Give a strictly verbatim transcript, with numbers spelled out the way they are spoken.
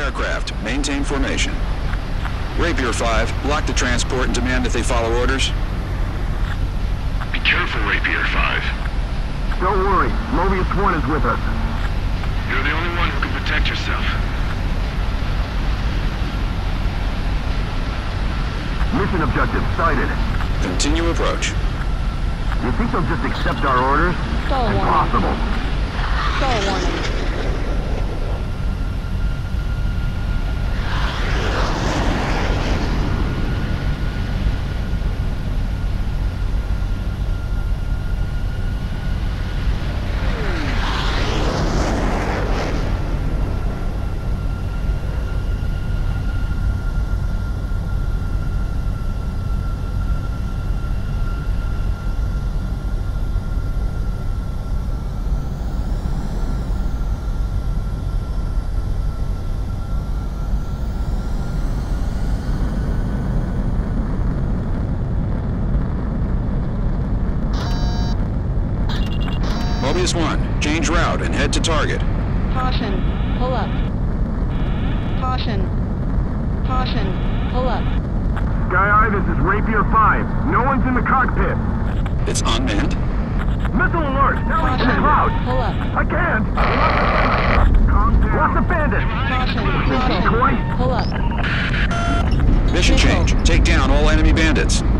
aircraft. Maintain formation. Rapier five, block the transport and demand that they follow orders. Be careful, Rapier five. Don't worry, Mobius one is with us. You're the only one who can protect yourself. Mission objective sighted. Continue approach. You think they'll just accept our orders? Stall warning. Impossible. Stall warning. Mobius one, change route and head to target. Caution. Pull up. Caution. Caution. Pull up. Sky Eye, this is Rapier five. No one's in the cockpit. It's unmanned. Missile alert! Now it's in the Caution. cloud! Pull up. I can't! Calm down. What's the bandit? Caution. Caution. Decoy? Pull up. Mission Missile. change. Take down all enemy bandits.